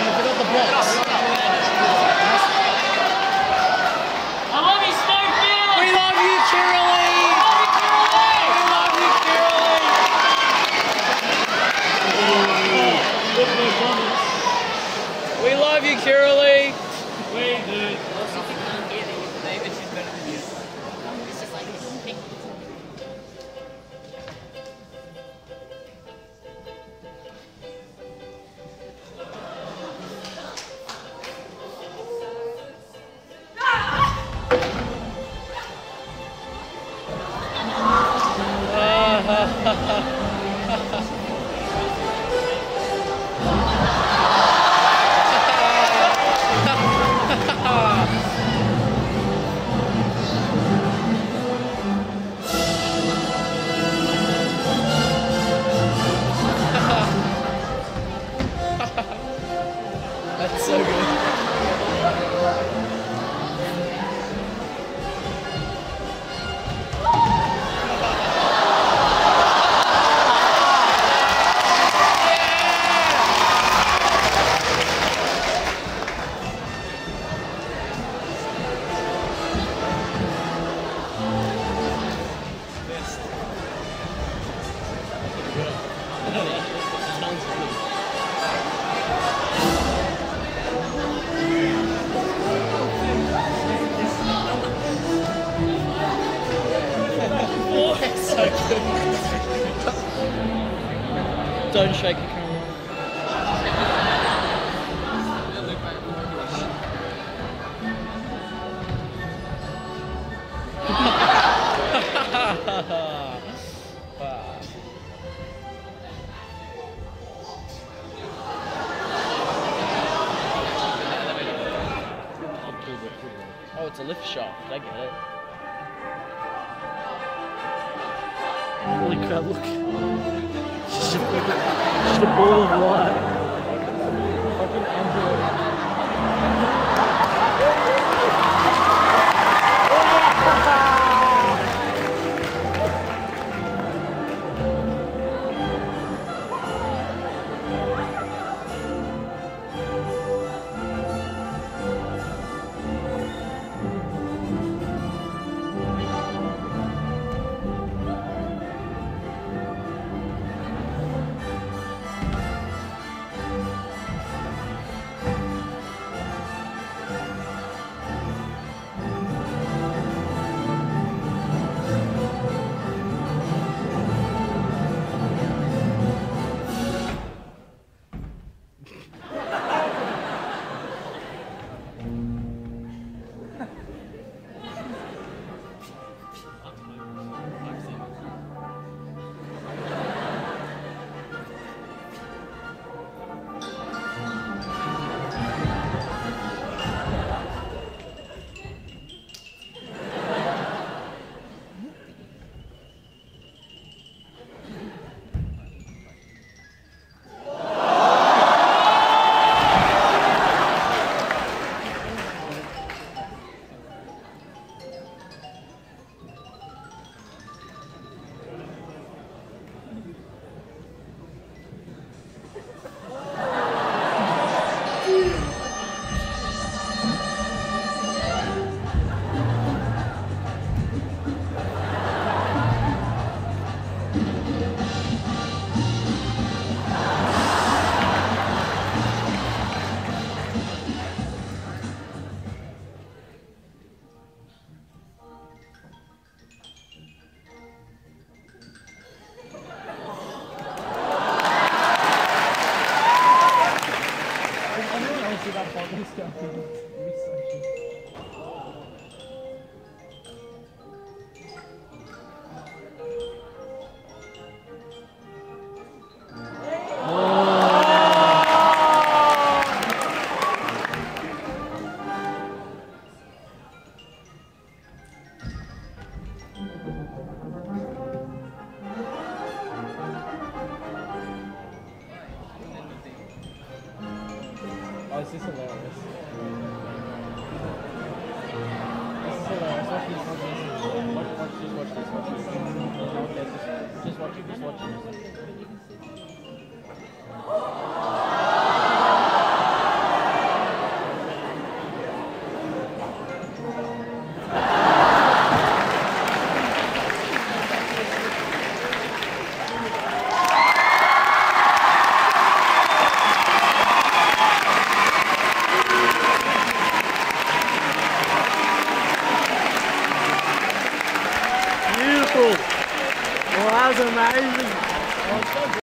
I forgot the box. I love you, Schofield! We love you, Kirrali! We love you, Kirrali! We do. That's so good. So good. Don't shake the camera. Oh, it's a lift shaft. I get it. Holy crap, look. Just a ball of light. Fucking Android. Oh, this is hilarious. This is hilarious. Watch this, watch this. Just watch it. That was amazing.